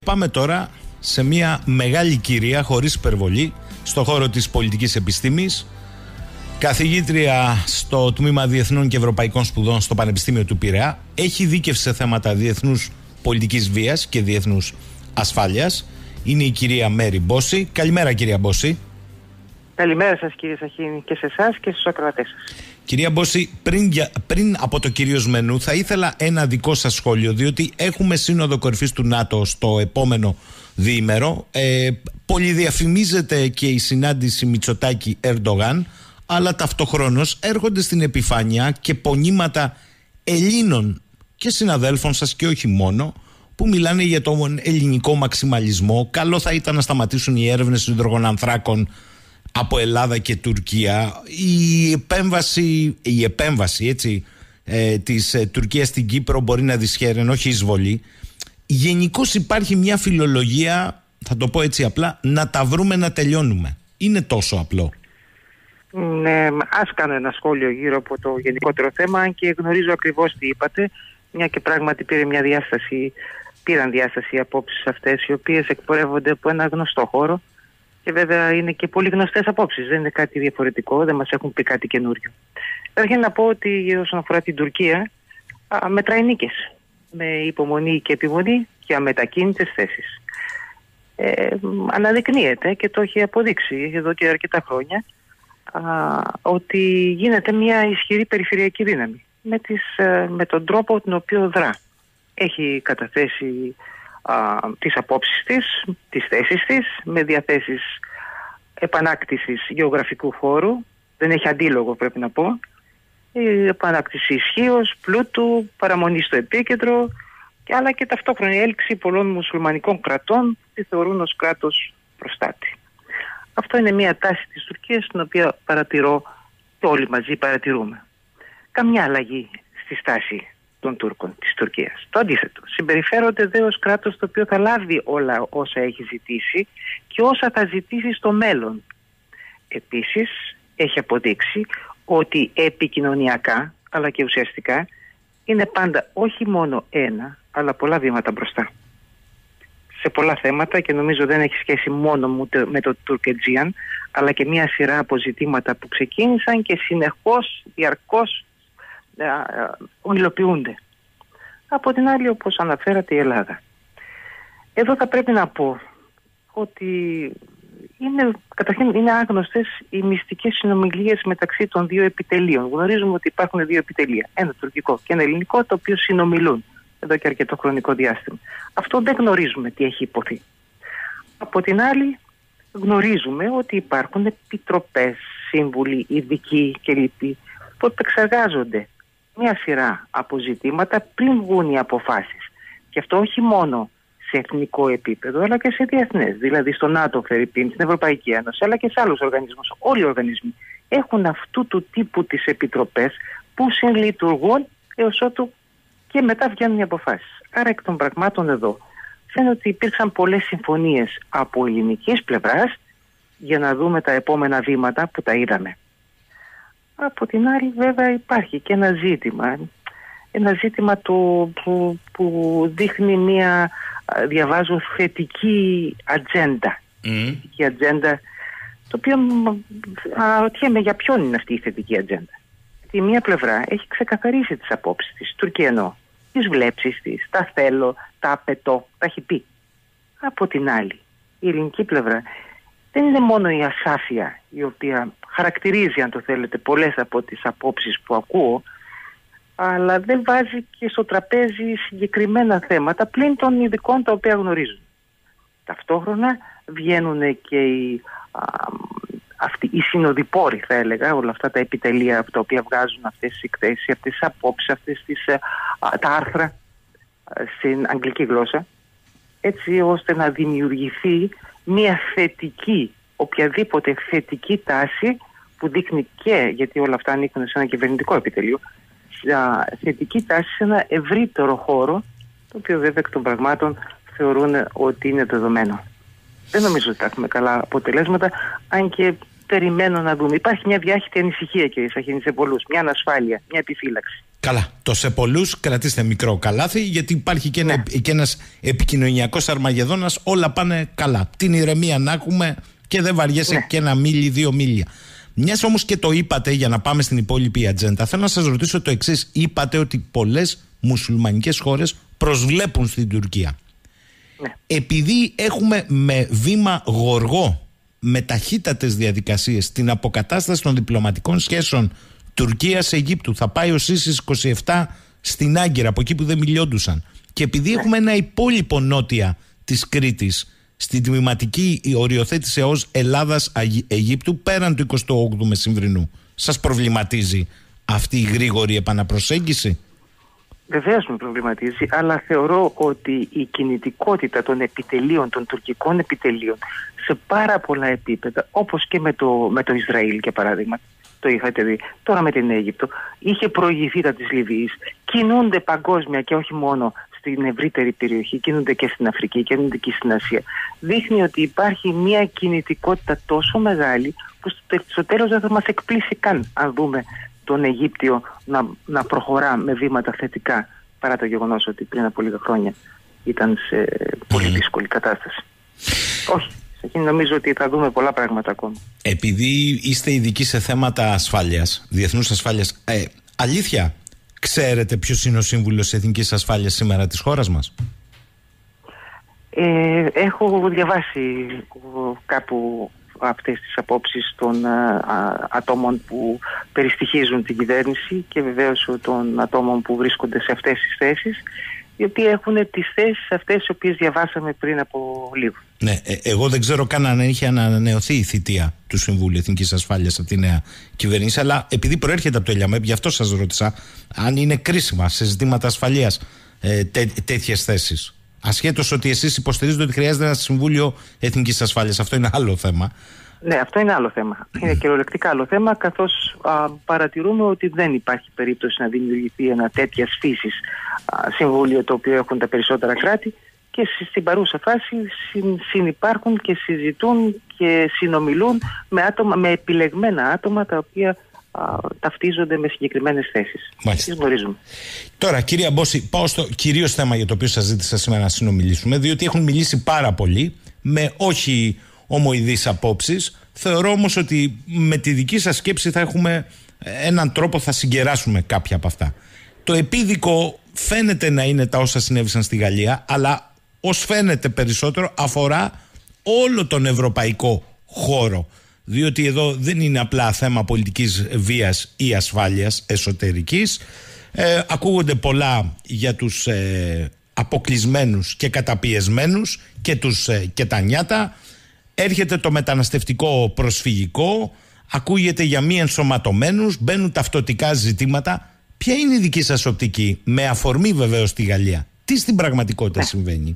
Πάμε τώρα σε μια μεγάλη κυρία, χωρίς υπερβολή, στο χώρο της πολιτικής επιστήμης, καθηγήτρια στο Τμήμα Διεθνών και Ευρωπαϊκών Σπουδών στο Πανεπιστήμιο του Πειραιά. Έχει δίκευση σε θέματα διεθνούς πολιτικής βίας και διεθνούς ασφάλειας. Είναι η κυρία Μέρι Μπόση. Καλημέρα, κυρία Μπόση. Καλημέρα σας, κύριε Σαχίνη, και σε εσάς και στους ακροατές σας. Κυρία Μπόση, πριν από το κυρίως μενού, θα ήθελα ένα δικό σας σχόλιο, διότι έχουμε σύνοδο κορυφής του ΝΑΤΟ στο επόμενο διήμερο. Πολυδιαφημίζεται και η συνάντηση Μητσοτάκη-Ερντογάν, αλλά ταυτοχρόνως έρχονται στην επιφάνεια και πονήματα Ελλήνων και συναδέλφων σας και όχι μόνο, που μιλάνε για τον ελληνικό μαξιμαλισμό. Καλό θα ήταν να σταματήσουν οι έρευνες υδρογονανθράκων από Ελλάδα και Τουρκία. Η επέμβαση έτσι, της Τουρκίας στην Κύπρο μπορεί να δυσχέρει, όχι εισβολή. Γενικώς υπάρχει μια φιλολογία, θα το πω έτσι απλά, να τα βρούμε να τελειώνουμε. Είναι τόσο απλό? Ναι, ας κάνω ένα σχόλιο γύρω από το γενικότερο θέμα, αν και γνωρίζω ακριβώς τι είπατε, μια και πράγματι πήραν διάσταση οι απόψεις αυτές, οι οποίες εκπορεύονται από ένα γνωστό χώρο και βέβαια είναι και πολύ γνωστές απόψεις, δεν είναι κάτι διαφορετικό, δεν μας έχουν πει κάτι καινούριο. Καταρχήν να πω ότι όσον αφορά την Τουρκία, μετράει νίκες, με υπομονή και επιμονή και αμετακίνητες θέσεις. Αναδεικνύεται και το έχει αποδείξει εδώ και αρκετά χρόνια ότι γίνεται μια ισχυρή περιφερειακή δύναμη με τον τρόπο τον οποίο δρά. Έχει καταθέσει τις απόψεις της, τις θέσεις της, με διαθέσεις επανάκτησης γεωγραφικού χώρου, δεν έχει αντίλογο πρέπει να πω, επανάκτηση ισχύως, πλούτου, παραμονή στο επίκεντρο, αλλά και ταυτόχρονη έλξη πολλών μουσουλμανικών κρατών που τη θεωρούν ως κράτος προστάτη. Αυτό είναι μια τάση της Τουρκίας, την οποία παρατηρώ και όλοι μαζί παρατηρούμε. Καμιά αλλαγή στη στάση των Τούρκων της Τουρκίας. Το αντίθετο. Συμπεριφέρονται δε ως κράτος το οποίο θα λάβει όλα όσα έχει ζητήσει και όσα θα ζητήσει στο μέλλον. Επίσης, έχει αποδείξει ότι επικοινωνιακά αλλά και ουσιαστικά είναι πάντα όχι μόνο ένα, αλλά πολλά βήματα μπροστά. Σε πολλά θέματα, και νομίζω δεν έχει σχέση μόνο με το Τουρκετζίαν, αλλά και μια σειρά από ζητήματα που ξεκίνησαν και συνεχώς, διαρκώς υλοποιούνται. Από την άλλη, όπως αναφέρατε, η Ελλάδα. Εδώ θα πρέπει να πω ότι καταρχήν είναι άγνωστες οι μυστικές συνομιλίες μεταξύ των δύο επιτελείων. Γνωρίζουμε ότι υπάρχουν δύο επιτελεία, ένα τουρκικό και ένα ελληνικό, το οποίο συνομιλούν εδώ και αρκετό χρονικό διάστημα. Αυτό δεν γνωρίζουμε τι έχει υποθεί. Από την άλλη, γνωρίζουμε ότι υπάρχουν επιτροπές, σύμβουλοι, ειδικοί κλπ. Που επεξεργάζονται μια σειρά από ζητήματα πριν βγουν οι αποφάσεις. Και αυτό όχι μόνο σε εθνικό επίπεδο, αλλά και σε διεθνές. Δηλαδή στο ΝΑΤΟ, φερειπίν, στην Ευρωπαϊκή Ένωση, αλλά και σε άλλους οργανισμούς. Όλοι οι οργανισμοί έχουν αυτού του τύπου τις επιτροπές που συλλειτουργούν έως ότου και μετά βγαίνουν οι αποφάσεις. Άρα εκ των πραγμάτων εδώ φαίνεται ότι υπήρξαν πολλές συμφωνίες από ελληνικής πλευράς για να δούμε τα επόμενα βήματα που τα είδαμε. Από την άλλη βέβαια υπάρχει και ένα ζήτημα που δείχνει μια, διαβάζω, θετική ατζέντα. Θετική ατζέντα, το οποίο αναρωτιέμαι για ποιον είναι αυτή η θετική ατζέντα. Η μία πλευρά έχει ξεκαθαρίσει τις απόψεις της, Τουρκία εννοώ, τις βλέψεις της, τα θέλω, τα απαιτώ, τα έχει πει. Από την άλλη, η ελληνική πλευρά δεν είναι μόνο η ασάφεια, η οποία χαρακτηρίζει, αν το θέλετε, πολλές από τις απόψεις που ακούω, αλλά δεν βάζει και στο τραπέζι συγκεκριμένα θέματα πλην των ειδικών τα οποία γνωρίζουν. Ταυτόχρονα βγαίνουν και οι συνοδοιπόροι, θα έλεγα, όλα αυτά τα επιτελεία από τα οποία βγάζουν αυτές τις εκθέσεις, αυτές τις απόψεις, τα άρθρα στην αγγλική γλώσσα, έτσι ώστε να δημιουργηθεί μια οποιαδήποτε θετική τάση που δείχνει και, γιατί όλα αυτά ανήκουν σε ένα κυβερνητικό επιτελείο, θετική τάση σε ένα ευρύτερο χώρο, το οποίο βέβαια εκ των πραγμάτων θεωρούν ότι είναι δεδομένο. Δεν νομίζω ότι θα έχουμε καλά αποτελέσματα, αν και περιμένω να δούμε. Υπάρχει μια διάχυτη ανησυχία, κύριε Σαχίνη, σε πολλούς, μια ανασφάλεια, μια επιφύλαξη. Καλά, το σε πολλούς κρατήστε μικρό καλάθι, γιατί υπάρχει και ένας επικοινωνιακός αρμαγεδόνας, όλα πάνε καλά. Την ηρεμία να έχουμε και δεν βαριέσαι και ένα μίλι, 2 μίλια. Μιας όμως και το είπατε, για να πάμε στην υπόλοιπη ατζέντα, θέλω να σας ρωτήσω το εξής. Είπατε ότι πολλές μουσουλμανικές χώρες προσβλέπουν στην Τουρκία. Επειδή έχουμε με βήμα γοργό, με ταχύτατες διαδικασίες, την αποκατάσταση των διπλωματικών σχέσεων Τουρκίας-Αιγύπτου, θα πάει ο Σίσης 27 στην Άγκυρα, από εκεί που δεν μιλιόντουσαν, και επειδή έχουμε ένα υπόλοιπο νότια της Κρήτης στην τμηματική οριοθέτηση ως Ελλάδας-Αιγύπτου πέραν του 28ου Μεσημβρινού, σας προβληματίζει αυτή η γρήγορη επαναπροσέγγιση? Βεβαίως με προβληματίζει, αλλά θεωρώ ότι η κινητικότητα των επιτελείων, των τουρκικών επιτελείων, σε πάρα πολλά επίπεδα, όπως και με το Ισραήλ για παράδειγμα, το είχατε δει, τώρα με την Αίγυπτο, είχε προηγηθεί τα της Λιβύης, κινούνται παγκόσμια και όχι μόνο στην ευρύτερη περιοχή, κινούνται και στην Αφρική, κινούνται και στην Ασία. Δείχνει ότι υπάρχει μια κινητικότητα τόσο μεγάλη που στο τέλος δεν θα μας εκπλήσει καν αν δούμε τον Αιγύπτιο να προχωρά με βήματα θετικά, παρά το γεγονός ότι πριν από λίγα χρόνια ήταν σε πολύ δύσκολη κατάσταση. Όχι, σε εκείνη νομίζω ότι θα δούμε πολλά πράγματα ακόμα. Επειδή είστε ειδικοί σε θέματα ασφάλειας, διεθνούς ασφάλειας, αλήθεια, ξέρετε ποιος είναι ο Σύμβουλος Εθνικής Ασφάλειας σήμερα της χώρας μας? Έχω διαβάσει κάπου αυτές τις απόψεις των ατόμων που περιστοιχίζουν την κυβέρνηση και βεβαίως των ατόμων που βρίσκονται σε αυτές τις θέσεις, οι οποίοι έχουν τις θέσεις αυτές τις οποίες διαβάσαμε πριν από λίγο. Ναι, εγώ δεν ξέρω καν αν είχε ανανεωθεί η θητεία του Συμβούλου Εθνικής Ασφάλειας από τη νέα κυβέρνηση, αλλά επειδή προέρχεται από το ΕΛΙΑΜΕΠ, γι' αυτό σας ρώτησα αν είναι κρίσιμα σε ζητήματα ασφαλείας τέτοιες θέσεις. Ασχέτως ότι εσείς υποστηρίζετε ότι χρειάζεται ένα Συμβούλιο Εθνικής Ασφάλειας. Αυτό είναι άλλο θέμα. Ναι, αυτό είναι άλλο θέμα. Είναι κυριολεκτικά άλλο θέμα, καθώς παρατηρούμε ότι δεν υπάρχει περίπτωση να δημιουργηθεί ένα τέτοιας φύσης συμβούλιο, το οποίο έχουν τα περισσότερα κράτη, και στην παρούσα φάση συνυπάρχουν και συζητούν και συνομιλούν με επιλεγμένα άτομα τα οποία ταυτίζονται με συγκεκριμένες θέσεις. Τις γνωρίζουμε. Τώρα, κυρία Μπόση, πάω στο κυρίως θέμα για το οποίο σας ζήτησα σήμερα να συνομιλήσουμε, διότι έχουν μιλήσει πάρα πολύ με όχι ομοειδείς απόψεις. Θεωρώ όμως ότι με τη δική σας σκέψη θα έχουμε έναν τρόπο, θα συγκεράσουμε κάποια από αυτά. Το επίδικο φαίνεται να είναι τα όσα συνέβησαν στη Γαλλία, αλλά ως φαίνεται περισσότερο αφορά όλο τον ευρωπαϊκό χώρο. Διότι εδώ δεν είναι απλά θέμα πολιτικής βίας ή ασφάλειας εσωτερικής. Ακούγονται πολλά για τους αποκλεισμένους και καταπιεσμένους και τα νιάτα. Έρχεται το μεταναστευτικό προσφυγικό, ακούγεται για μη ενσωματωμένους, μπαίνουν ταυτοτικά ζητήματα. Ποια είναι η δική σας οπτική, με αφορμή βεβαίως τη Γαλλία? Τι στην πραγματικότητα συμβαίνει?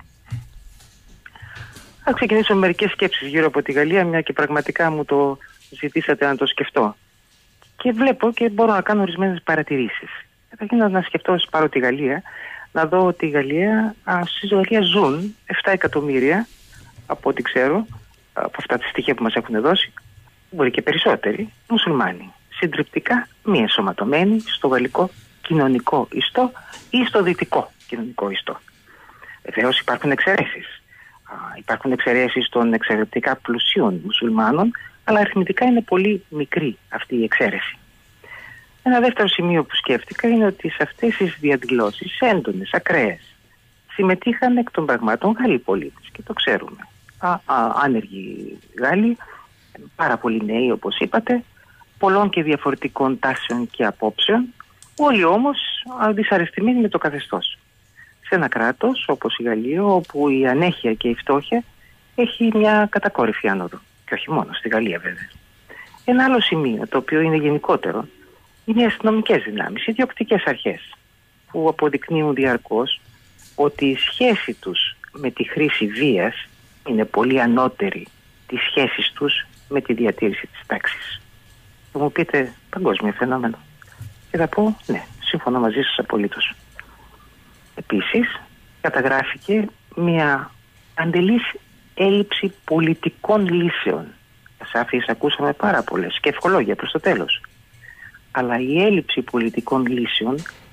Θα ξεκινήσω με μερικές σκέψεις γύρω από τη Γαλλία, μια και πραγματικά μου το ζητήσατε να το σκεφτώ. Και βλέπω και μπορώ να κάνω ορισμένες παρατηρήσεις. Καταρχήν να σκεφτώ, πάρω τη Γαλλία, να δω ότι στη Γαλλία ζουν 7 εκατομμύρια, από ό,τι ξέρω, από αυτά τα στοιχεία που μας έχουν δώσει, μπορεί και περισσότεροι, μουσουλμάνοι. Συντριπτικά μη ενσωματωμένοι στο γαλλικό κοινωνικό ιστό ή στο δυτικό κοινωνικό ιστό. Βεβαίως υπάρχουν εξαιρέσεις. Υπάρχουν εξαιρέσεις των εξαιρετικά πλουσίων μουσουλμάνων, αλλά αριθμητικά είναι πολύ μικρή αυτή η εξαίρεση. Ένα δεύτερο σημείο που σκέφτηκα είναι ότι σε αυτές τις διαδηλώσεις έντονες, ακραίες, συμμετείχαν εκ των πραγμάτων Γάλλοι πολίτες, και το ξέρουμε. Άνεργοι Γάλλοι, πάρα πολλοί νέοι όπως είπατε, πολλών και διαφορετικών τάσεων και απόψεων, όλοι όμως δυσαρεστημένοι με το καθεστώς. Σε ένα κράτος όπως η Γαλλία, όπου η ανέχεια και η φτώχεια έχει μια κατακόρυφη άνοδο. Και όχι μόνο στη Γαλλία βέβαια. Ένα άλλο σημείο, το οποίο είναι γενικότερο, είναι οι αστυνομικές δυνάμεις, οι διοκτικές αρχές, που αποδεικνύουν διαρκώς ότι η σχέση τους με τη χρήση βίας είναι πολύ ανώτερη της σχέσης τους με τη διατήρηση της τάξης. Θα μου πείτε παγκόσμιο φαινόμενο. Και θα πω ναι, σύμφωνα μαζί σας απολύτως. Επίσης, καταγράφηκε μια αντελής έλλειψη πολιτικών λύσεων. Σαφείς ακούσαμε πάρα πολλές και ευχολόγια προς το τέλος. Αλλά η έλλειψη πολιτικών λύσεων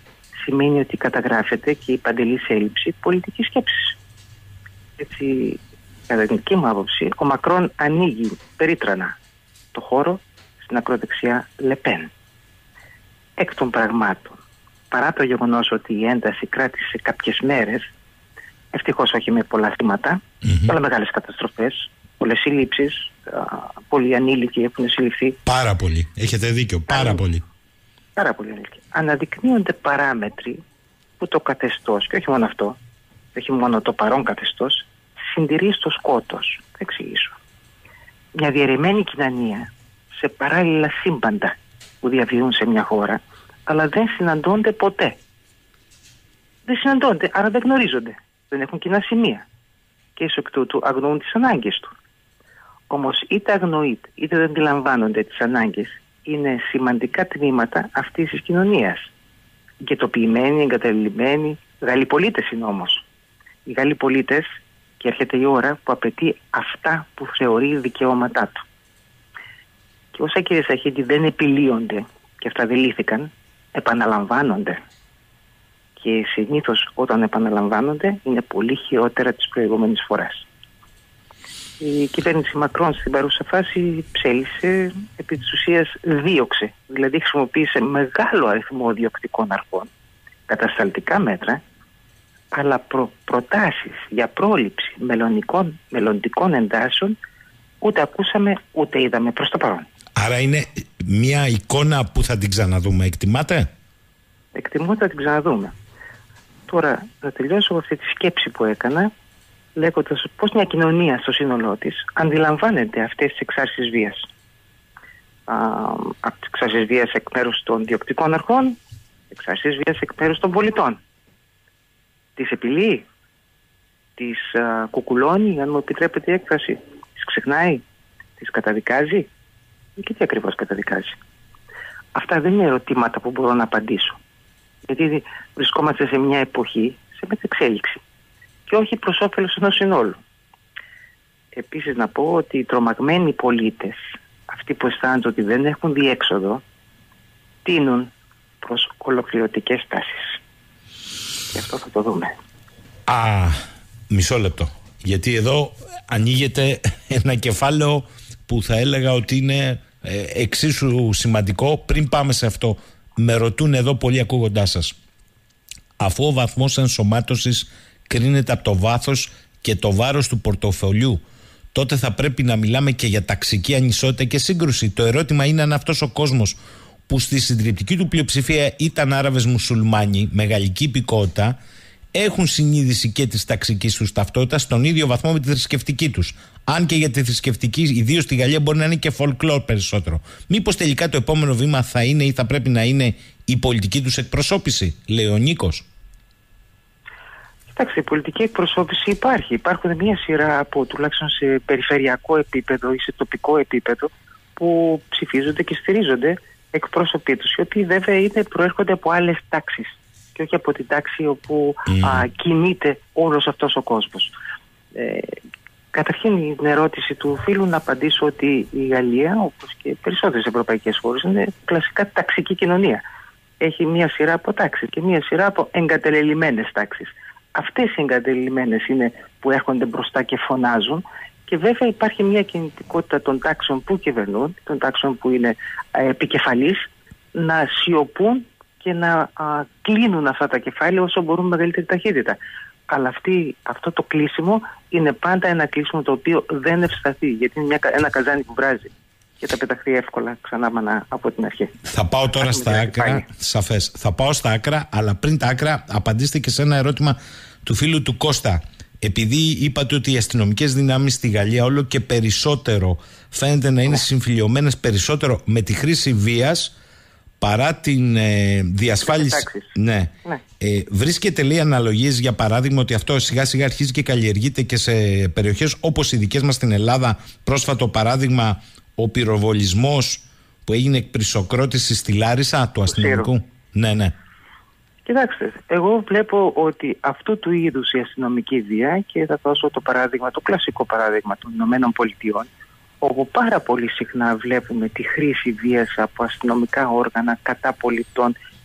σημαίνει ότι καταγράφεται και η παντελής έλλειψη πολιτικής σκέψης. Έτσι, κατά την δική μου άποψη, ο Μακρόν ανοίγει περίτρανα το χώρο στην ακροδεξιά Λεπέν. Εκ των πραγμάτων, παρά το γεγονός ότι η ένταση κράτησε κάποιες μέρες, ευτυχώς όχι με πολλά θύματα, πολλά μεγάλες καταστροφές, πολλές συλλήψεις, πολλοί ανήλικοι έχουν συλληφθεί. Πάρα πολύ. Έχετε δίκιο. Πάρα πολύ. Πάρα πολύ ανήλικοι. Αναδεικνύονται παράμετροι που το καθεστώς, και όχι μόνο αυτό, όχι μόνο το παρόν καθεστώς, συντηρεί στο σκότος. Θα εξηγήσω. Μια διαιρεμένη κοινωνία σε παράλληλα σύμπαντα που διαβιούν σε μια χώρα, αλλά δεν συναντώνται ποτέ. Δεν συναντώνται, άρα δεν γνωρίζονται. Δεν έχουν κοινά σημεία. Και εις εκ τούτου αγνοούν τις ανάγκες του. Όμως είτε αγνοείται, είτε δεν αντιλαμβάνονται τις ανάγκες, είναι σημαντικά τμήματα αυτής της κοινωνίας. Γκετοποιημένοι, εγκαταλειμμένοι, Γάλλοι πολίτες είναι όμως. Οι Γάλλοι πολίτες, και έρχεται η ώρα που απαιτεί αυτά που θεωρεί δικαιώματά του. Και όσα, κύριε Σαχίδη, δεν επιλύονται, και αυτά δεν λύθηκαν, επαναλαμβάνονται. Και συνήθως όταν επαναλαμβάνονται είναι πολύ χειρότερα της προηγούμενης φοράς. Η κυβέρνηση Μακρόν στην παρούσα φάση ψέλισε, επί της ουσίας δίωξε, δηλαδή χρησιμοποίησε μεγάλο αριθμό διοκτικών αρχών, κατασταλτικά μέτρα, αλλά προτάσεις για πρόληψη μελλοντικών εντάσεων ούτε ακούσαμε ούτε είδαμε προς το παρόν. Άρα είναι μια εικόνα που θα την ξαναδούμε, εκτιμάτε? Εκτιμώ ότι θα την ξαναδούμε. Τώρα θα τελειώσω από αυτή τη σκέψη που έκανα, λέγοντας πώς μια κοινωνία στο σύνολό της αντιλαμβάνεται αυτές τις εξάρσεις βίας. Από τις εξάρσεις βίας εκ μέρους των διοκτικών αρχών, εξάρσεις βίας εκ μέρους των πολιτών. Τις επιλύει, τις κουκουλώνει, αν μου επιτρέπετε η έκφραση, τις ξεχνάει, τις καταδικάζει και τι ακριβώς καταδικάζει. Αυτά δεν είναι ερωτήματα που μπορώ να απαντήσω. Γιατί βρισκόμαστε σε μια εποχή, σε μετεξέλιξη και όχι προς όφελος ενός συνόλου. Επίσης να πω ότι οι τρομαγμένοι πολίτες, αυτοί που αισθάνονται ότι δεν έχουν διέξοδο, τείνουν προς ολοκληρωτικές τάσεις. Και αυτό θα το δούμε. Μισό λεπτό. Γιατί εδώ ανοίγεται ένα κεφάλαιο που θα έλεγα ότι είναι εξίσου σημαντικό. Πριν πάμε σε αυτό, με ρωτούν εδώ πολλοί ακούγοντάς σας. Αφού ο βαθμός ενσωμάτωσης κρίνεται από το βάθος και το βάρος του πορτοφολιού, τότε θα πρέπει να μιλάμε και για ταξική ανισότητα και σύγκρουση. Το ερώτημα είναι αν αυτός ο κόσμος που στη συντριπτική του πλειοψηφία ήταν Άραβες μουσουλμάνοι με γαλλική υπηκότητα, έχουν συνείδηση και της ταξικής τους ταυτότητας στον ίδιο βαθμό με τη θρησκευτική τους. Αν και για τη θρησκευτική, ιδίως στη Γαλλία, μπορεί να είναι και folklore περισσότερο. Μήπως τελικά το επόμενο βήμα θα είναι ή θα πρέπει να είναι η πολιτική τους εκπροσώπηση, λέει ο Νίκος. Κοιτάξτε, η πολιτική εκπροσώπηση υπάρχει. Υπάρχουν μια σειρά από τουλάχιστον σε περιφερειακό επίπεδο ή σε τοπικό επίπεδο που ψηφίζονται και στηρίζονται εκπρόσωποι τους, οι οποίοι βέβαια προέρχονται από άλλες τάξεις και όχι από την τάξη όπου κινείται όλος αυτός ο κόσμος. Καταρχήν την ερώτηση του φίλου να απαντήσω ότι η Γαλλία, όπως και περισσότερες ευρωπαϊκές χώρες, είναι κλασικά ταξική κοινωνία. Έχει μία σειρά από τάξεις και μία σειρά από εγκατελελειμμένες τάξεις. Αυτές οι εγκατελελειμμένες είναι που έρχονται μπροστά και φωνάζουν, και βέβαια υπάρχει μια κινητικότητα των τάξεων που κυβερνούν, των τάξεων που είναι επικεφαλής, να σιωπούν και να κλείνουν αυτά τα κεφάλαια όσο μπορούν με μεγαλύτερη ταχύτητα. Αλλά αυτό το κλείσιμο είναι πάντα ένα κλείσιμο το οποίο δεν ευσταθεί, γιατί είναι ένα καζάνι που βράζει και τα πεταχθεί εύκολα ξανά από την αρχή. Θα πάω τώρα στα άκρα, σαφές. Θα πάω στα άκρα, αλλά πριν τα άκρα απαντήστε και σε ένα ερώτημα του φίλου του Κώστα. Επειδή είπατε ότι οι αστυνομικές δυνάμεις στη Γαλλία όλο και περισσότερο φαίνεται να είναι συμφιλιωμένες περισσότερο με τη χρήση βίας παρά την διασφάλιση. Ναι. Βρίσκεται, λέει, αναλογίες, για παράδειγμα, ότι αυτό σιγά σιγά αρχίζει και καλλιεργείται και σε περιοχές όπως οι δικές μας στην Ελλάδα. Πρόσφατο παράδειγμα, ο πυροβολισμός που έγινε εκ πρισοκρότησης στη Λάρισα του αστυνομικού. Ναι. Κοιτάξτε, εγώ βλέπω ότι αυτού του είδους η αστυνομική βία, και θα δώσω το κλασικό παράδειγμα των Ηνωμένων Πολιτειών, όπου πάρα πολύ συχνά βλέπουμε τη χρήση βίας από αστυνομικά όργανα κατά πολιτών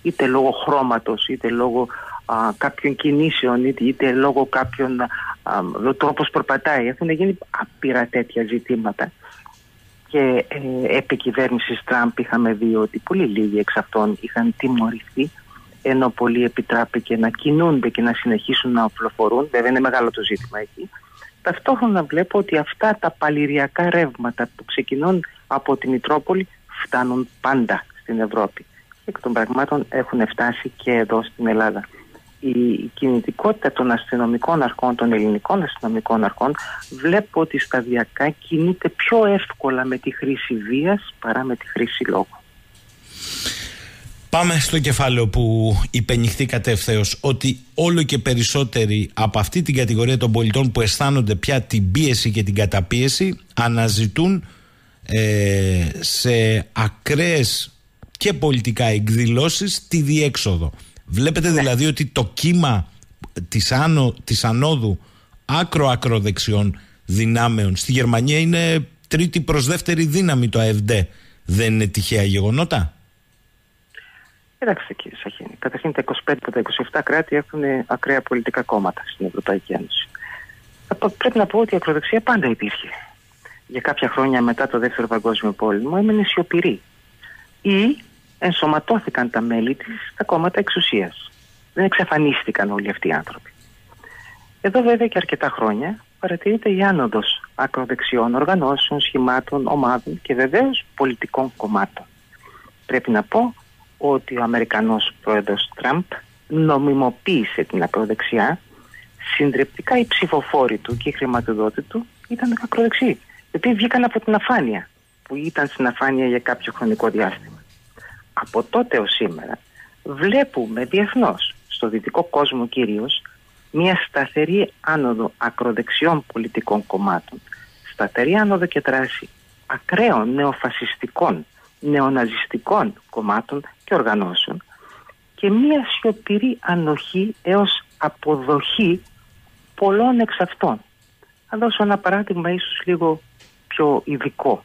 είτε λόγω χρώματος, είτε λόγω κάποιων κινήσεων, είτε λόγω κάποιων τρόπος προπατάει. Έχουν γίνει άπειρα τέτοια ζητήματα και επί κυβέρνησης Τραμπ είχαμε δει ότι πολύ λίγοι εξ αυτών είχαν τιμωρηθεί, ενώ πολλοί επιτράπηκε να κινούνται και να συνεχίσουν να οπλοφορούν. Βέβαια είναι μεγάλο το ζήτημα εκεί. Ταυτόχρονα βλέπω ότι αυτά τα παλιριακά ρεύματα που ξεκινούν από τη Μητρόπολη φτάνουν πάντα στην Ευρώπη. Εκ των πραγμάτων έχουν φτάσει και εδώ στην Ελλάδα. Η κινητικότητα των αστυνομικών αρχών, των ελληνικών αστυνομικών αρχών, βλέπω ότι σταδιακά κινείται πιο εύκολα με τη χρήση βίας παρά με τη χρήση λόγου. Πάμε στο κεφάλαιο που υπενηχθήκατε ευθέως, ότι όλο και περισσότεροι από αυτή την κατηγορία των πολιτών που αισθάνονται πια την πίεση και την καταπίεση αναζητούν σε ακραίες και πολιτικά εκδηλώσεις τη διέξοδο. Βλέπετε δηλαδή ότι το κύμα της ανόδου άκρο-ακροδεξιών δυνάμεων στη Γερμανία είναι τρίτη προς δεύτερη δύναμη το AfD. Δεν είναι τυχαία γεγονότα? Κοιτάξτε κύριε Σαχίνη, καταρχήν τα 25 από τα 27 κράτη έχουν ακραία πολιτικά κόμματα στην Ευρωπαϊκή Ένωση. Πρέπει να πω ότι η ακροδεξιά πάντα υπήρχε. Για κάποια χρόνια μετά το Δεύτερο Παγκόσμιο Πόλεμο έμεινε σιωπηρή. Ή ενσωματώθηκαν τα μέλη της στα κόμματα εξουσίας. Δεν εξαφανίστηκαν όλοι αυτοί οι άνθρωποι. Εδώ βέβαια και αρκετά χρόνια παρατηρείται η άνοδος ακροδεξιών οργανώσεων, σχημάτων, ομάδων και βεβαίως πολιτικών κομμάτων. Πρέπει να πω ότι ο Αμερικανός πρόεδρος Τραμπ νομιμοποίησε την ακροδεξιά. Συντριπτικά οι ψηφοφόροι του και οι χρηματοδότοι του ήταν ακροδεξιοί, γιατί βγήκαν από την αφάνεια που ήταν στην αφάνεια για κάποιο χρονικό διάστημα. Από τότε ως σήμερα βλέπουμε διεθνώς, στο δυτικό κόσμο κυρίως, μια σταθερή άνοδο ακροδεξιών πολιτικών κομμάτων, σταθερή άνοδο και δράση ακραίων νεοφασιστικών, νεοναζιστικών κομμάτων και οργανώσεων και μια σιωπηρή ανοχή έως αποδοχή πολλών εξ αυτών. Θα δώσω ένα παράδειγμα ίσως λίγο πιο ειδικό.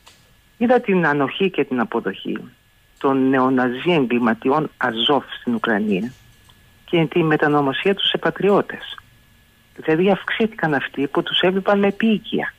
Είδα την ανοχή και την αποδοχή των νεοναζί εγκληματιών Αζόφ στην Ουκρανία και τη μετανομασία τους σε πατριώτες. Δηλαδή αυξήθηκαν αυτοί που τους έβλεπαν με επίοικια.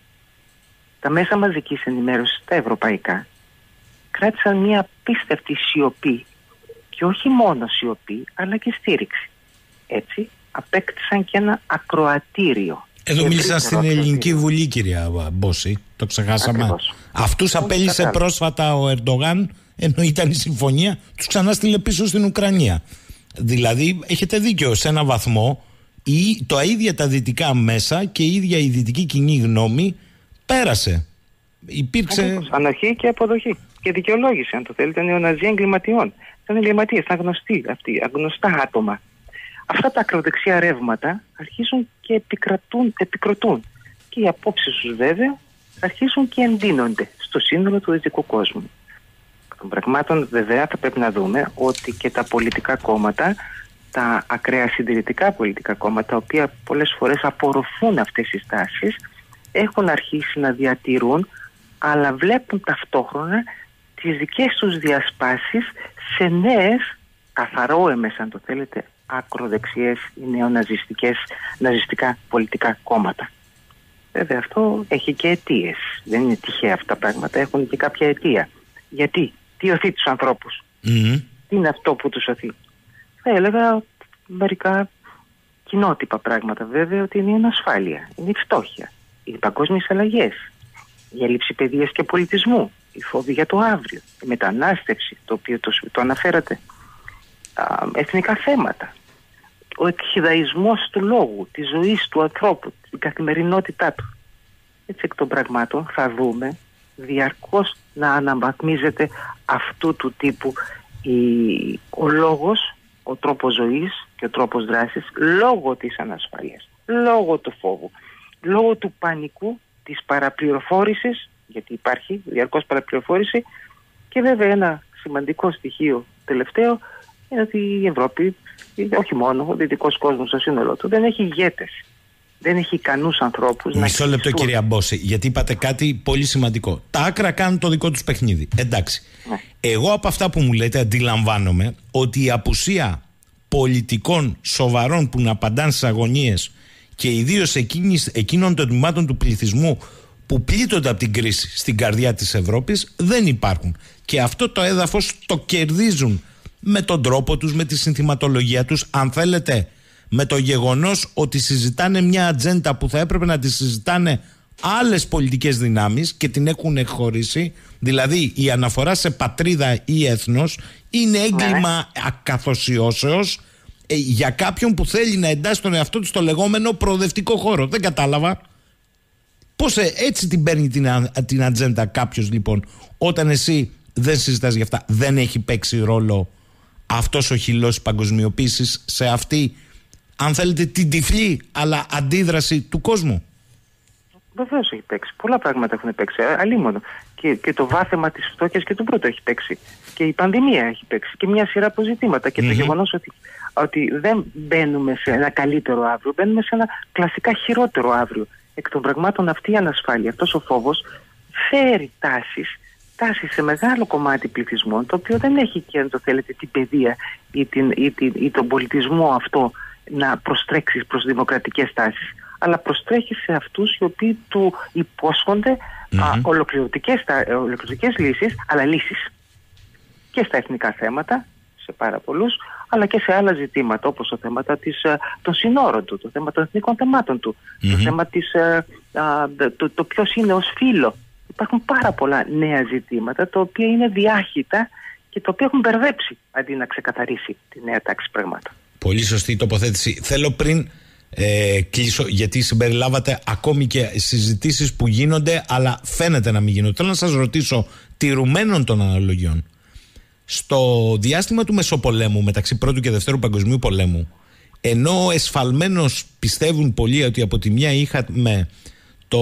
Τα μέσα μαζικής ενημέρωσης, τα ευρωπαϊκά, κράτησαν μια απίστευτη σιωπή και όχι μόνο σιωπή αλλά και στήριξη. Έτσι απέκτησαν και ένα ακροατήριο. Εδώ μίλησα στην Ελληνική Βουλή, κυρία Μπόση, το ξεχάσαμε. Ακριβώς. Αυτούς απέλυσε πρόσφατα ο Ερντογάν, ενώ ήταν η συμφωνία, τους ξανά στείλε πίσω στην Ουκρανία. Δηλαδή έχετε δίκιο σε ένα βαθμό, το ίδια τα δυτικά μέσα και η ίδια η δυτική κοινή γνώμη πέρασε. Υπήρξε ανοχή και αποδοχή και δικαιολόγηση, αν το θέλετε, νεοναζί εγκληματιών. Ήταν εγκληματίες, ήταν γνωστοί αυτοί, γνωστά άτομα. Αυτά τα ακροδεξιά ρεύματα αρχίζουν και επικροτούν και οι απόψεις τους βέβαια αρχίζουν και εντείνονται στο σύνολο του δυτικού κόσμου. Των πραγμάτων βέβαια θα πρέπει να δούμε ότι και τα πολιτικά κόμματα, τα ακραία συντηρητικά πολιτικά κόμματα, τα οποία πολλές φορές απορροφούν αυτές τις τάσεις, έχουν αρχίσει να διατηρούν, αλλά βλέπουν ταυτόχρονα τις δικές τους διασπάσεις σε νέες, καθαρόεμες αν το θέλετε, ακροδεξιές ή ναζιστικά πολιτικά κόμματα. Βέβαια αυτό έχει και αιτίες. Δεν είναι τυχαία αυτά τα πράγματα, έχουν και κάποια αιτία. Γιατί, τι οθεί τους ανθρώπους, τι είναι αυτό που τους οθεί? Θα έλεγα μερικά κοινότυπα πράγματα βέβαια, ότι είναι η ανασφάλεια, είναι η φτώχεια, οι παγκόσμιες αλλαγές, η έλλειψη παιδείας και πολιτισμού, η φόβη για το αύριο, η μετανάστευση, το οποίο το αναφέρατε, εθνικά θέματα, ο εκχυδαϊσμός του λόγου, της ζωής του ανθρώπου, την καθημερινότητά του. Έτσι εκ των πραγμάτων θα δούμε διαρκώς να αναβαθμίζεται αυτού του τύπου ο λόγος, ο τρόπος ζωής και ο τρόπος δράσης, λόγω της ανασφάλειας, λόγω του φόβου, λόγω του πανικού, της παραπληροφόρησης, γιατί υπάρχει διαρκώς παραπληροφόρηση, και βέβαια ένα σημαντικό στοιχείο τελευταίο είναι ότι η Ευρώπη, όχι μόνο ο δυτικός κόσμος στο σύνολό του, δεν έχει ηγέτες. δεν έχει ικανούς ανθρώπους. Μισό λεπτό, κυρία Μπόση, γιατί είπατε κάτι πολύ σημαντικό. Τα άκρα κάνουν το δικό τους παιχνίδι. Εντάξει. Ναι. Εγώ από αυτά που μου λέτε αντιλαμβάνομαι ότι η απουσία πολιτικών σοβαρών που να απαντάνε στις αγωνίες και ιδίως εκείνων των τμήματων του πληθυσμού που πλήττονται από την κρίση στην καρδιά της Ευρώπης δεν υπάρχουν. Και αυτό το έδαφος το κερδίζουν με τον τρόπο τους, με τη συνθηματολογία τους, αν θέλετε, με το γεγονός ότι συζητάνε μια ατζέντα που θα έπρεπε να τη συζητάνε άλλες πολιτικές δυνάμεις και την έχουν εκχωρήσει. Δηλαδή η αναφορά σε πατρίδα ή έθνος είναι έγκλημα ακαθοσιώσεως για κάποιον που θέλει να εντάσσει τον εαυτό του στο λεγόμενο προοδευτικό χώρο. Δεν κατάλαβα. Πώς έτσι την παίρνει την ατζέντα κάποιος, λοιπόν, όταν εσύ δεν συζητάς γι' αυτά? Δεν έχει παίξει ρόλο αυτός ο χυλός παγκοσμιοποίησης σε αυτή, αν θέλετε, την τυφλή αλλά αντίδραση του κόσμου? Βεβαίως έχει παίξει. Πολλά πράγματα έχουν παίξει. Αλίμονο. Και το βάθεμα της φτώχειας και του πρώτου έχει παίξει. Και η πανδημία έχει παίξει. Και μια σειρά από ζητήματα. Και το γεγονός ότι δεν μπαίνουμε σε ένα καλύτερο αύριο, μπαίνουμε σε ένα κλασικά χειρότερο αύριο. Εκ των πραγμάτων αυτή η ανασφάλεια, αυτός ο φόβος φέρει τάσεις σε μεγάλο κομμάτι πληθυσμών, το οποίο δεν έχει και, αν το θέλετε, την παιδεία ή τον πολιτισμό αυτό να προστρέξει προς δημοκρατικές τάσεις, αλλά προστρέχει σε αυτούς οι οποίοι του υπόσχονται ολοκληρωτικές λύσεις, αλλά λύσεις και στα εθνικά θέματα, σε πάρα πολλούς, αλλά και σε άλλα ζητήματα, όπως το θέμα των συνόρων του, το θέμα των εθνικών θεμάτων του, το θέμα το ποιος είναι ως φύλο. Υπάρχουν πάρα πολλά νέα ζητήματα, τα οποία είναι διάχυτα και τα οποία έχουν μπερδέψει αντί να ξεκαθαρίσει τη νέα τάξη πραγμάτων. Πολύ σωστή τοποθέτηση. Θέλω πριν κλείσω, γιατί συμπεριλάβατε ακόμη και συζητήσεις που γίνονται, αλλά φαίνεται να μην γίνονται. Θέλω να σας ρωτήσω, τηρουμένων των αναλογιών, στο διάστημα του Μεσοπολέμου, μεταξύ Πρώτου και Δευτέρου Παγκοσμίου Πολέμου, ενώ εσφαλμένως πιστεύουν πολλοί ότι από τη μια είχαμε το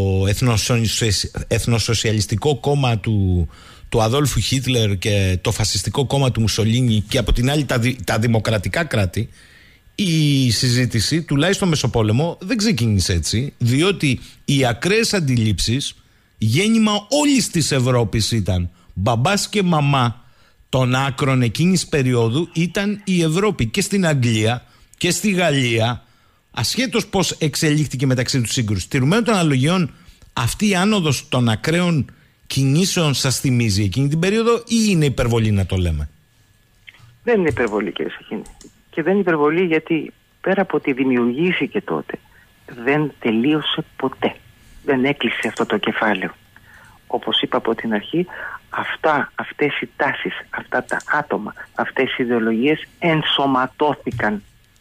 εθνοσοσιαλιστικό κόμμα του Αδόλφου Χίτλερ και το φασιστικό κόμμα του Μουσολίνι, και από την άλλη τα δημοκρατικά κράτη, η συζήτηση, τουλάχιστον Μεσοπόλεμο, δεν ξεκίνησε έτσι, διότι οι ακραίες αντιλήψεις, γέννημα όλης της Ευρώπης ήταν, μπαμπάς και μαμά των άκρων εκείνης περίοδου ήταν η Ευρώπη, και στην Αγγλία και στη Γαλλία, ασχέτως πώς εξελίχθηκε μεταξύ του σύγκρουση. Τηρουμένων των αναλογιών, αυτή η άνοδος των ακραίων κινήσεων σας θυμίζει εκείνη την περίοδο, ή είναι υπερβολή να το λέμε? Δεν είναι υπερβολή, κύριε Σαχίνη. Και δεν είναι υπερβολή γιατί πέρα από ότι δημιουργήθηκε τότε, δεν τελείωσε ποτέ. Δεν έκλεισε αυτό το κεφάλαιο. Όπως είπα από την αρχή, αυτές οι τάσεις, αυτά τα άτομα, αυτές οι ιδεολογίες ενσωματώθηκαν.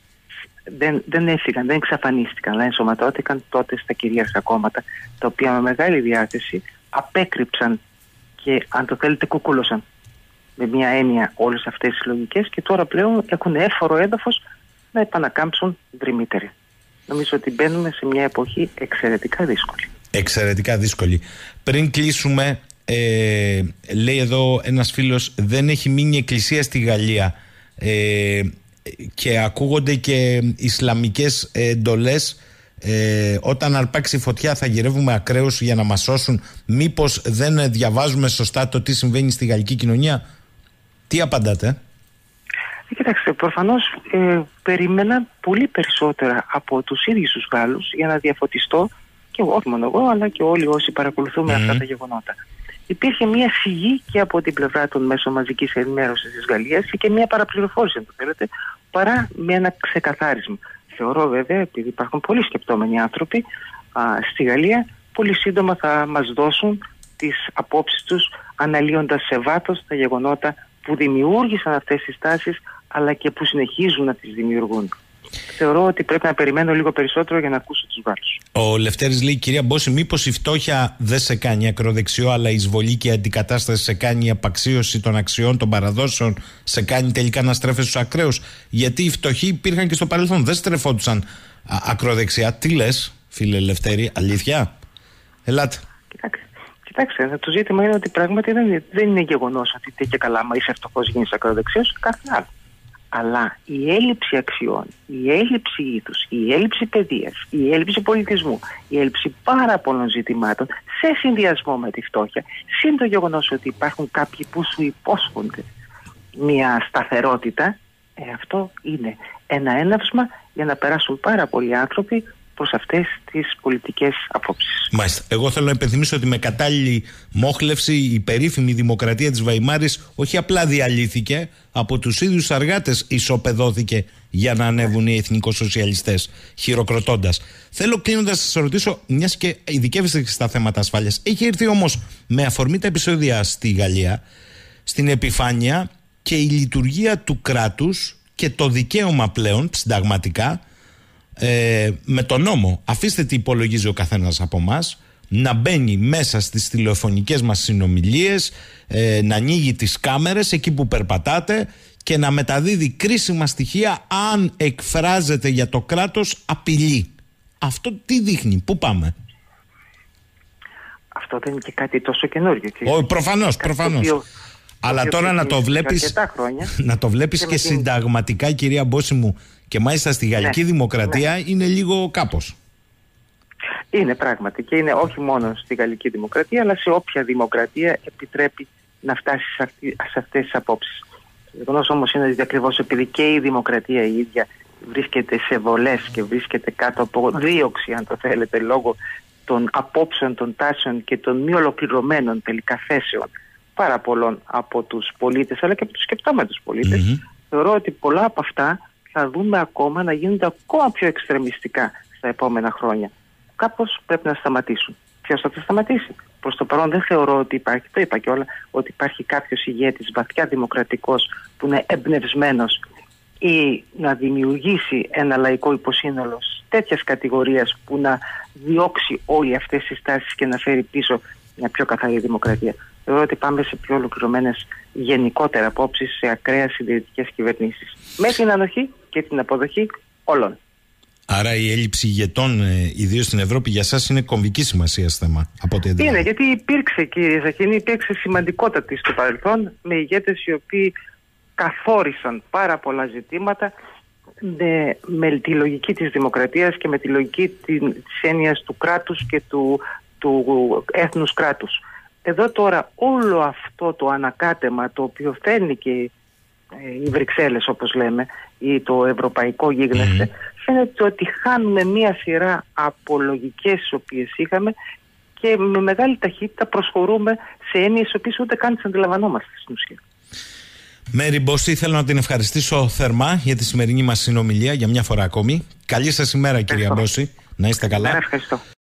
Δεν έφυγαν, δεν εξαφανίστηκαν, αλλά ενσωματώθηκαν τότε στα κυρίαρχα κόμματα, τα οποία με μεγάλη διάθεση απέκρυψαν και, αν το θέλετε, κουκούλωσαν με μια έννοια όλες αυτές τις λογικές, και τώρα πλέον έχουν έφορο έδαφος να επανακάμψουν δρυμύτεροι. Νομίζω ότι μπαίνουμε σε μια εποχή εξαιρετικά δύσκολη. Εξαιρετικά δύσκολη. Πριν κλείσουμε, λέει εδώ ένας φίλος, δεν έχει μείνει εκκλησία στη Γαλλία και ακούγονται και ισλαμικές εντολές, όταν αρπάξει φωτιά θα γυρεύουμε ακραίους για να μας σώσουν. Μήπως δεν διαβάζουμε σωστά το τι συμβαίνει στη γαλλική κοινωνία? Τι απαντάτε? Κοιτάξτε, προφανώς περίμενα πολύ περισσότερα από τους ίδιους τους Γάλλους για να διαφωτιστώ, και όχι μόνο εγώ, αλλά και όλοι όσοι παρακολουθούμε αυτά τα γεγονότα. Υπήρχε μια σιγή και από την πλευρά των μέσων μαζικής ενημέρωσης της Γαλλίας και μια παραπληροφόρηση, αν το θέλετε, παρά με ένα ξεκαθάρισμα. Θεωρώ βέβαια, επειδή υπάρχουν πολύ σκεπτόμενοι άνθρωποι στη Γαλλία, πολύ σύντομα θα μας δώσουν τις απόψεις τους, αναλύοντας σε βάθος τα γεγονότα που δημιούργησαν αυτές τις τάσεις, αλλά και που συνεχίζουν να τις δημιουργούν. Θεωρώ ότι πρέπει να περιμένω λίγο περισσότερο για να ακούσω τους Γάλλους. Ο Λευτέρης λέει, κυρία Μπόση, μήπως η φτώχεια δεν σε κάνει ακροδεξιό, αλλά η εισβολή και η αντικατάσταση σε κάνει η απαξίωση των αξιών, των παραδόσεων, σε κάνει τελικά να στρέφεσαι στους ακραίους? Γιατί οι φτωχοί υπήρχαν και στο παρελθόν, δεν στρεφόντουσαν ακροδεξιά. Τι λες, φίλε Λευτέρη, αλήθεια? Ελάτε. Κοιτάξτε, το ζήτημα είναι ότι πράγματι δεν είναι γεγονός ότι και καλά, μα είσαι φτωχός γίνεις ακροδεξιός, κάθε άλλο. Αλλά η έλλειψη αξιών, η έλλειψη ήθους, η έλλειψη παιδείας, η έλλειψη πολιτισμού, η έλλειψη πάρα πολλών ζητημάτων σε συνδυασμό με τη φτώχεια, συν το γεγονός ότι υπάρχουν κάποιοι που σου υπόσχονται μια σταθερότητα, αυτό είναι ένα έναυσμα για να περάσουν πάρα πολλοί άνθρωποι προς αυτές τις πολιτικές απόψεις. Μάλιστα. Εγώ θέλω να υπενθυμίσω ότι με κατάλληλη μόχλευση η περίφημη δημοκρατία της Βαϊμάρης όχι απλά διαλύθηκε, από τους ίδιους αργάτες ισοπεδώθηκε για να ανέβουν οι εθνικοσοσιαλιστές, χειροκροτώντας. Θέλω κλείνοντας να σας ρωτήσω, μιας και ειδικεύεστε στα θέματα ασφάλειας, έχει έρθει όμως με αφορμή τα επεισόδια στη Γαλλία στην επιφάνεια και η λειτουργία του κράτους και το δικαίωμα πλέον συνταγματικά με τον νόμο, αφήστε τι υπολογίζει ο καθένας από εμάς, να μπαίνει μέσα στις τηλεφωνικές μας συνομιλίες, να ανοίγει τις κάμερες εκεί που περπατάτε και να μεταδίδει κρίσιμα στοιχεία αν εκφράζεται για το κράτος απειλή. Αυτό τι δείχνει, πού πάμε? Αυτό δεν είναι και κάτι τόσο καινούργιο. Προφανώς. Αλλά τώρα να το βλέπεις και συνταγματικά, κυρία Μπόση μου, και μάλιστα στη Γαλλική Δημοκρατία, είναι λίγο κάπως. Είναι πράγματι, και είναι όχι μόνο στη Γαλλική Δημοκρατία, αλλά σε όποια δημοκρατία επιτρέπει να φτάσει σε αυτές τις απόψεις. Το γεγονός όμως είναι ότι ακριβώς επειδή και η δημοκρατία η ίδια βρίσκεται σε βολές και βρίσκεται κάτω από δίωξη, αν το θέλετε, λόγω των απόψεων, των τάσεων και των μη ολοκληρωμένων τελικά θέσεων πάρα πολλών από τους πολίτες, αλλά και από τους σκεπτόμενους πολίτες, θεωρώ ότι πολλά από αυτά θα δούμε ακόμα να γίνονται ακόμα πιο εξτρεμιστικά στα επόμενα χρόνια. Κάπως πρέπει να σταματήσουν. Ποιος θα τα σταματήσει? Προς το παρόν δεν θεωρώ ότι υπάρχει, το είπα κιόλα, ότι υπάρχει κάποιος ηγέτης βαθιά δημοκρατικός που είναι εμπνευσμένος ή να δημιουργήσει ένα λαϊκό υποσύνολο τέτοιας κατηγορίας που να διώξει όλες αυτές τις τάσεις και να φέρει πίσω μια πιο καθαρή δημοκρατία. Θεωρώ ότι πάμε σε πιο ολοκληρωμένες γενικότερα απόψεις, σε ακραίες συντηρητικές κυβερνήσεις. Με την ανοχή και την αποδοχή όλων. Άρα η έλλειψη ηγετών, ιδίως στην Ευρώπη, για σας είναι κομβική σημασία θέμα. Είναι, γιατί υπήρξε, κύριε Ζαχίνη, υπήρξε σημαντικότατη στο παρελθόν με ηγέτες οι οποίοι καθόρισαν πάρα πολλά ζητήματα με τη λογική της δημοκρατίας και με τη λογική της έννοιας του κράτους και του έθνους κράτους. Εδώ τώρα όλο αυτό το ανακάτεμα το οποίο φέρνει και οι Βρυξέλλες, όπως λέμε, ή το ευρωπαϊκό γίγνεσθε, φαίνεται ότι χάνουμε μία σειρά από λογικές τις οποίες είχαμε και με μεγάλη ταχύτητα προσχωρούμε σε έννοιες τις οποίες ούτε καν τις αντιλαμβανόμαστε στην ουσία. Μέρη Μπόση, θέλω να την ευχαριστήσω θερμά για τη σημερινή μας συνομιλία για μια φορά ακόμη. Καλή σας ημέρα, κυρία Μπόση. Να είστε καλά. Ευχαριστώ.